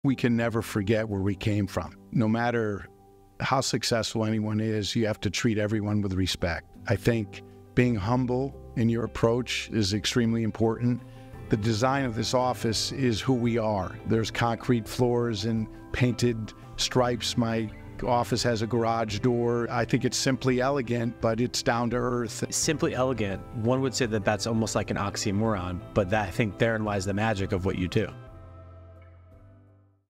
we can never forget where we came from. No matter how successful anyone is, you have to treat everyone with respect. I think being humble in your approach is extremely important. The design of this office is who we are. There's concrete floors and painted stripes. My office has a garage door. I think it's simply elegant, but it's down to earth. Simply elegant, one would say that that's almost like an oxymoron, but I think therein lies the magic of what you do.